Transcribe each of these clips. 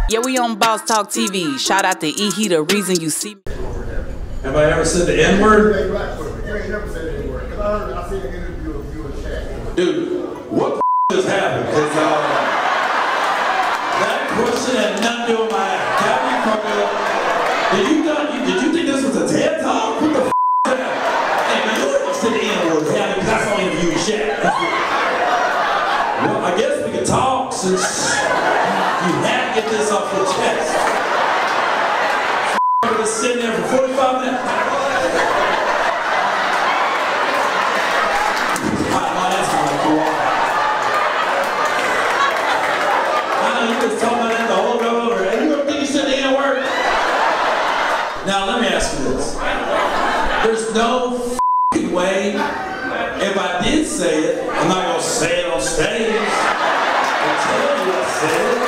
Yeah, we on Boss Talk TV. Shout out to E. He the reason you see me. Have I ever said the N-word? You ain't never said the N-word. Because I seen an interview of you and Shaq. Dude, what the just happened? Because that question had nothing to do with my act. Got me fucked up. Did you think this was a TED Talk? What the f*** is that? Hey, man, you never said the N-word. Because that's on interview with Shaq. Well, I guess we can talk since you had to get this off your chest. I'm just sitting there for 45 minutes. Now let me ask you this. There's no f***ing way, if I did say it, I'm not going to say it on stage. I'll tell you I said it.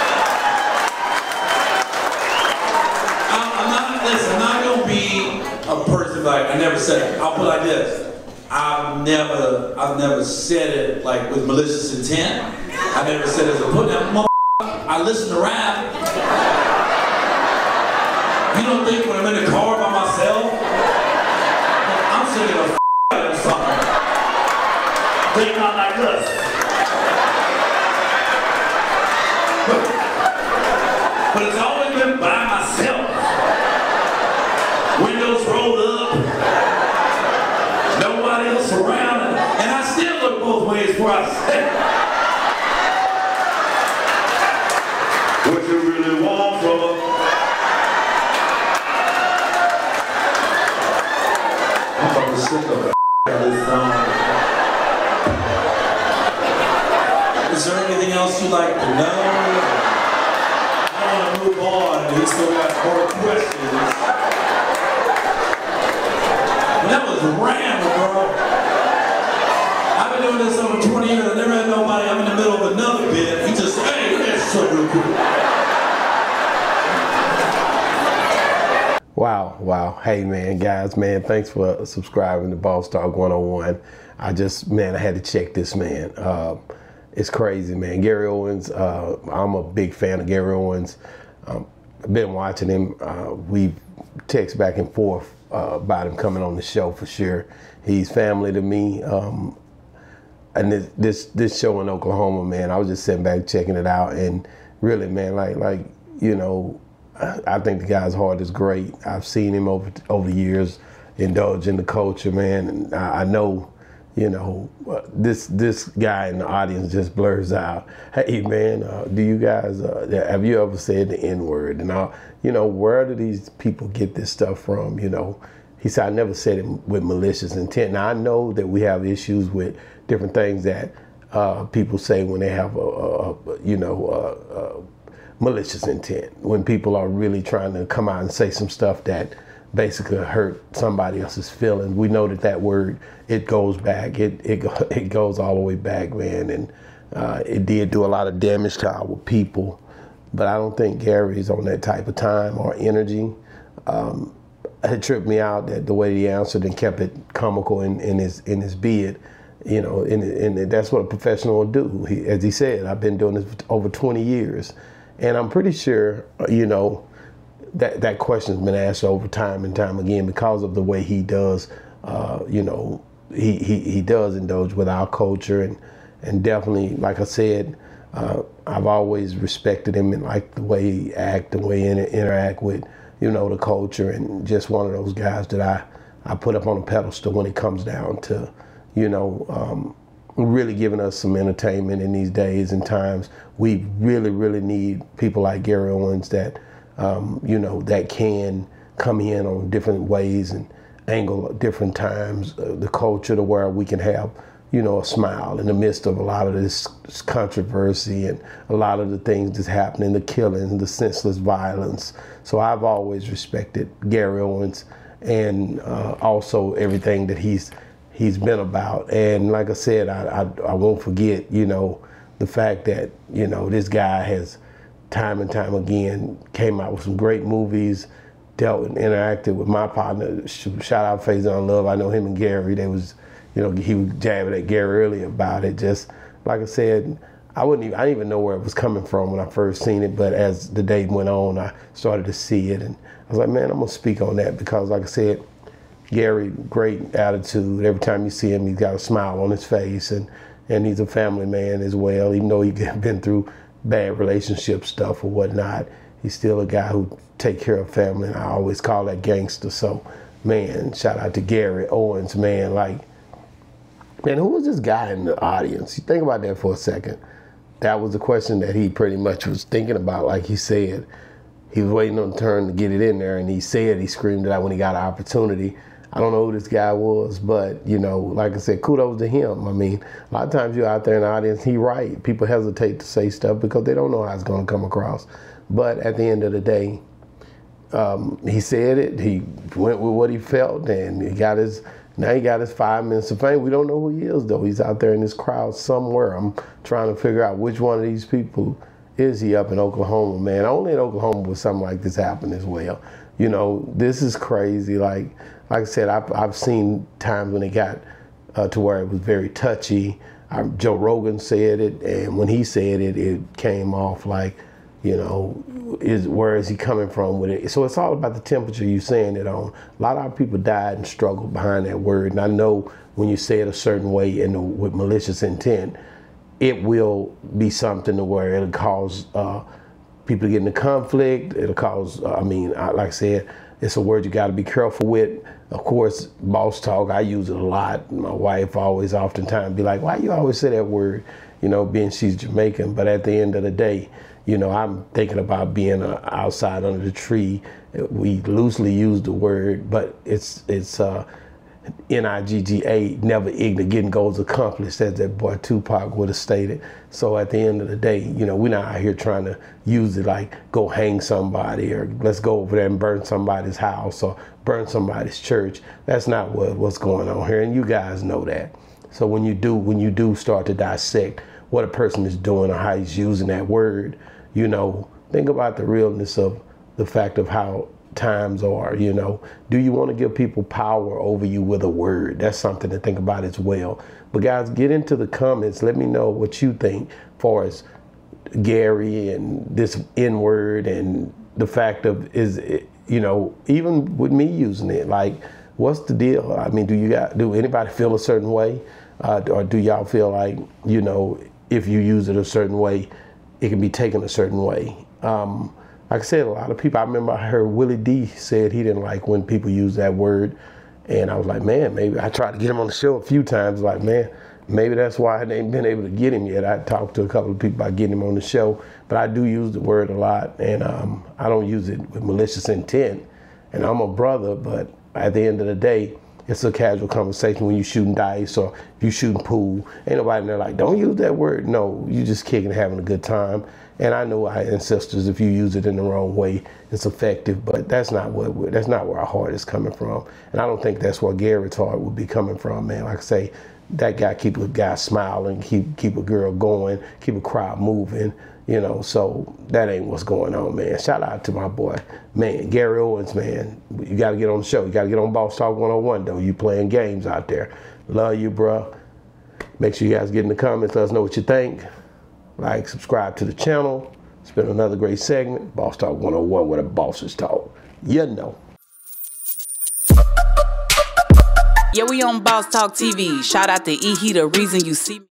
I'm not going to be a person like, I never said it. I'll put it like this. I've never said it like with malicious intent. I never said it as a put down. I listen to rap. You don't think when I'm in the car by myself, I'm singing a out of something. They not like us. But it's always been by myself. Windows rolled up, nobody else around, and I still look both ways before I say what you really want from us. Sick of this song. Is there anything else you'd like to know? I want to move on. We still got more questions. That was random, bro. I've been doing this over 20 years. I never had nobody. I'm in the middle of another bit. He just, hey, that's so real quick. Wow. Hey, man, guys, man, thanks for subscribing to Boss Talk 101. I had to check this, man. It's crazy, man. Gary Owens, I'm a big fan of Gary Owens. I've been watching him. We text back and forth about him coming on the show for sure. He's family to me. And this show in Oklahoma, man, I was just sitting back checking it out, and really, man, like you know, I think the guy's heart is great. I've seen him over the years indulge in the culture, man, and I know, you know, this guy in the audience just blurs out, hey, man, do you guys, have you ever said the N-word? And you know, where do these people get this stuff from? You know, he said, I never said it with malicious intent. Now, I know that we have issues with different things that people say when they have malicious intent, when people are really trying to come out and say some stuff that basically hurt somebody else's feelings. We know that word, it goes back, it goes all the way back, man, and it did do a lot of damage to our people. But I don't think Gary's on that type of time or energy. It tripped me out that the way he answered and kept it comical in his bid. You know, and that's what a professional will do. As he said, I've been doing this for over 20 years. And I'm pretty sure, you know, that question's been asked over time and time again because of the way he does, you know, he does indulge with our culture. And definitely, like I said, I've always respected him and liked the way he act, the way he interact with, you know, the culture, and just one of those guys that I put up on a pedestal when it comes down to, you know, really giving us some entertainment in these days and times. We really need people like Gary Owens that, you know, that can come in on different ways and angle at different times, the culture to where we can have, you know, a smile in the midst of a lot of this controversy and a lot of the things that's happening, the killing, the senseless violence. So I've always respected Gary Owens and also everything that he's been about. And like I said, I won't forget, you know, the fact that, you know, this guy has time and time again came out with some great movies, dealt and interacted with my partner. Shout out Faison Love. I know him and Gary, they was, you know, he was jabbing at Gary earlier about it. Just like I said, I didn't even know where it was coming from when I first seen it, but as the day went on, I started to see it, and I was like, man, I'm gonna speak on that because, like I said, Gary, great attitude. Every time you see him, he's got a smile on his face, and he's a family man as well. Even though he's been through bad relationship stuff or whatnot, he's still a guy who take care of family, and I always call that gangster. So, man, shout out to Gary Owens, man. Like, man, who was this guy in the audience? You think about that for a second. That was the question that he pretty much was thinking about. Like he said, he was waiting on the turn to get it in there, and he screamed it out when he got an opportunity. I don't know who this guy was, but, you know, like I said, kudos to him. I mean, a lot of times you're out there in the audience, he right. People hesitate to say stuff because they don't know how it's going to come across. But at the end of the day, he said it. He went with what he felt, and now he got his 5 minutes of fame. We don't know who he is, though. He's out there in this crowd somewhere. I'm trying to figure out which one of these people is he up in Oklahoma, man. Only in Oklahoma would something like this happen as well. You know, this is crazy. Like I said, I've seen times when it got to where it was very touchy. Joe Rogan said it, and when he said it, it came off like, you know, where is he coming from with it? So it's all about the temperature you're saying it on. A lot of our people died and struggled behind that word. And I know when you say it a certain way and with malicious intent, it will be something to where it'll cause people to get into conflict. It'll cause, like I said, it's a word you got to be careful with. Of course, boss talk, I use it a lot. My wife always oftentimes be like, why you always say that word? You know, being she's Jamaican. But at the end of the day, you know, I'm thinking about being outside under the tree. We loosely use the word, but it's N-I-G-G-A, never ignorant, getting goals accomplished, as that boy Tupac would have stated. So at the end of the day, you know, we're not out here trying to use it like go hang somebody or let's go over there and burn somebody's house or burn somebody's church. That's not what's going on here, and you guys know that. So when you do start to dissect what a person is doing or how he's using that word, you know, think about the realness of the fact of how times are, you know. Do you want to give people power over you with a word? That's something to think about as well. But guys, get into the comments. Let me know what you think as far as Gary and this N-word and the fact of, you know, even with me using it, like, what's the deal? I mean, do anybody feel a certain way? Or do y'all feel like, you know, if you use it a certain way, it can be taken a certain way? Like I said, a lot of people, I remember I heard Willie D said he didn't like when people use that word. And I was like, man, maybe I tried to get him on the show a few times. Like, man, maybe that's why I ain't been able to get him yet. I talked to a couple of people about getting him on the show, but I do use the word a lot, and I don't use it with malicious intent. And I'm a brother, but at the end of the day, it's a casual conversation when you shooting dice or if you shooting pool. Ain't nobody in there like, don't use that word. No, you just kicking, having a good time. And I know our ancestors, if you use it in the wrong way, it's effective, but that's not where our heart is coming from. And I don't think that's where Garrett's heart would be coming from, man. Like I say, that guy keep a guy smiling, keep a girl going, keep a crowd moving, you know, so that ain't what's going on, man. Shout out to my boy, man, Gary Owens, man. You got to get on the show. You got to get on Boss Talk 101, though. You playing games out there. Love you, bro. Make sure you guys get in the comments. Let us know what you think. Like, subscribe to the channel. It's been another great segment. Boss Talk 101, where the bosses talk. You know. Yeah, we on Boss Talk TV. Shout out to E. He the reason you see me.